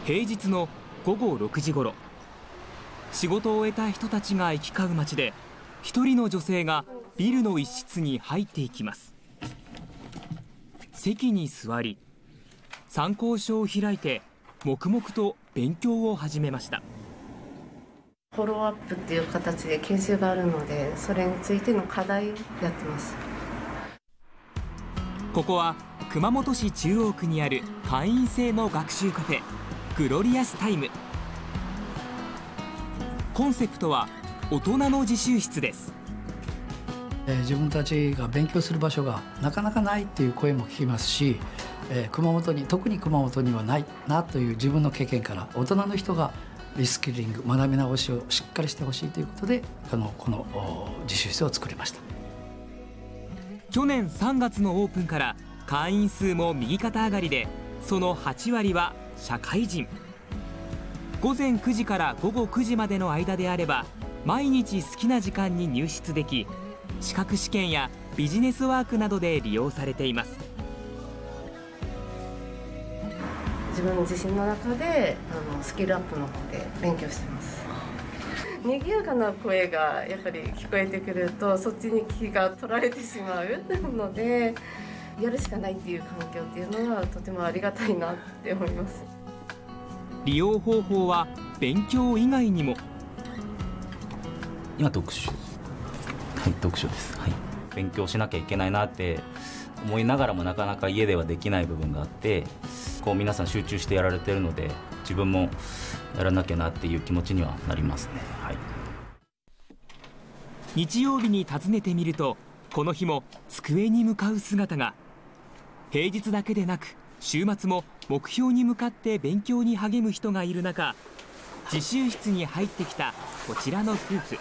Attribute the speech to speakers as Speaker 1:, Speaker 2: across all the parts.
Speaker 1: 平日の午後6時ごろ、仕事を終えた人たちが行き交う街で、一人の女性がビルの一室に入っていきます。席に座り、参考書を開いて黙々と勉強を始めました。
Speaker 2: フォローアップっていう形で研修があるので、それについての課題をやってます。
Speaker 1: ここは熊本市中央区にある会員制の学習カフェ、グロリアスタイム。コンセプトは大人の自習室です。
Speaker 3: 自分たちが勉強する場所がなかなかないっていう声も聞きますし、特に熊本にはないなという自分の経験から、大人の人がリスキリング、学び直しをしっかりしてほしいということで、この自習室を作りました。
Speaker 1: 去年3月のオープンから会員数も右肩上がりで、その8割は社会人。午前9時から午後9時までの間であれば、毎日好きな時間に入室でき、資格試験やビジネスワークなどで利用されています。
Speaker 2: 自分自身の中でスキルアップの方で勉強してます。賑やかな声がやはり聞こえてくると、そっちに気が取られてしまうので、やるしかないっていう環境っていうのはとてもありがたいなって思います。
Speaker 1: 利用方法は勉強以外にも。
Speaker 4: 今読書です、勉強しなきゃいけないなって思いながらも、なかなか家ではできない部分があって、こう皆さん集中してやられてるので、自分もやらなきゃなっていう気持ちにはなりますね。
Speaker 1: 日曜日に訪ねてみると、この日も机に向かう姿が。平日だけでなく週末も目標に向かって勉強に励む人がいる中、自習室に入ってきたこちらの夫婦。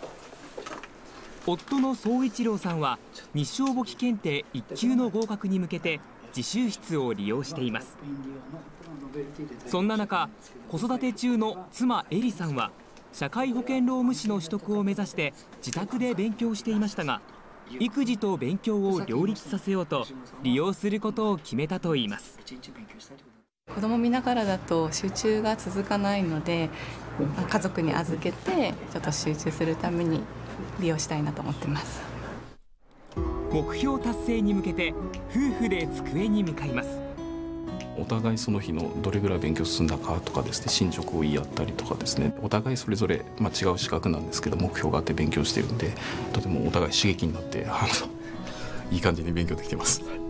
Speaker 1: 夫の総一郎さんは日商簿記検定1級の合格に向けて自習室を利用しています。そんな中、子育て中の妻エリさんは社会保険労務士の取得を目指して自宅で勉強していましたが、育児と勉強を両立させようと利用することを決めたといいます。
Speaker 5: 子供見ながらだと集中が続かないので、家族に預けてちょっと集中するために利用したいなと思ってます。
Speaker 1: 目標達成に向けて夫婦で机に向かいます。
Speaker 6: お互いその日のどれぐらい勉強進んだかとかですね、進捗を言い合ったりとかですね、お互いそれぞれ、違う資格なんですけど目標があって勉強しているんで、とてもお互い刺激になっていい感じに勉強できてます。